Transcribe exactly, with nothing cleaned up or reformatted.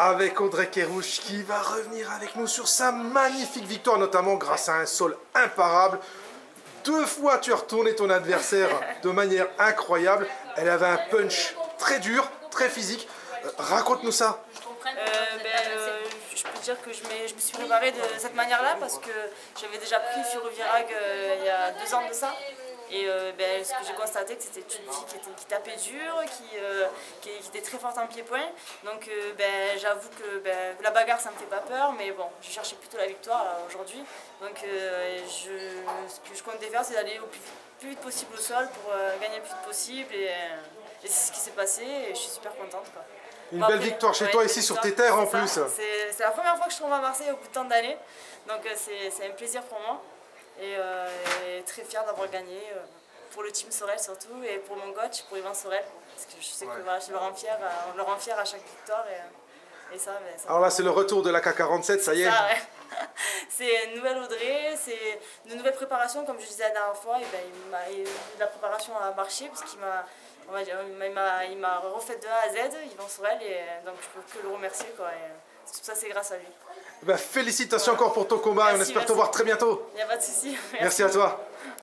avec Audrey Kerrouche qui va revenir avec nous sur sa magnifique victoire, notamment grâce à un sol imparable. Deux fois tu as retourné ton adversaire de manière incroyable. Elle avait un punch très dur, très physique. Euh, Raconte-nous ça. Euh, ben, euh, je peux dire que je, je me suis préparée de cette manière-là parce que j'avais déjà pris Furuvirag euh, il y a deux ans de ça. Et euh, ben, ce que j'ai constaté, que c'était une fille qui, était, qui tapait dur, qui, euh, qui, qui était très forte en pied-point. Donc euh, ben, j'avoue que ben, la bagarre, ça me fait pas peur, mais bon, je cherchais plutôt la victoire aujourd'hui. Donc euh, je, ce que je comptais faire, c'est d'aller au plus, plus vite possible au sol pour euh, gagner le plus vite possible. Et, et c'est ce qui s'est passé et je suis super contente, quoi. Une Bon, belle après, victoire chez ouais, toi ici sur tes terres en plus. C'est la première fois que je tombe à Marseille au bout de tant d'années. Donc euh, c'est un plaisir pour moi. Et, euh, et très fière d'avoir gagné euh, pour le team Sorel surtout et pour mon coach, pour Yvan Sorel, parce que je sais que ouais. voilà, je le rends fier, on le rend fier à chaque victoire et, et ça, mais ça. Alors là c'est le retour de la K quarante-sept, ça y est. Ça, ouais. C'est une nouvelle Audrey, c'est une nouvelle préparation comme je disais la dernière fois. Et ben, il m'a la préparation a marché parce qu'il m'a on va dire, il m'a refait de A à Z, Yvan Sorel, et donc je peux que le remercier, quoi. Et tout ça c'est grâce à lui. Ben, félicitations voilà. encore pour ton combat. Merci, et on espère merci. te voir très bientôt. Il n'y a pas de souci. Merci. Merci à toi.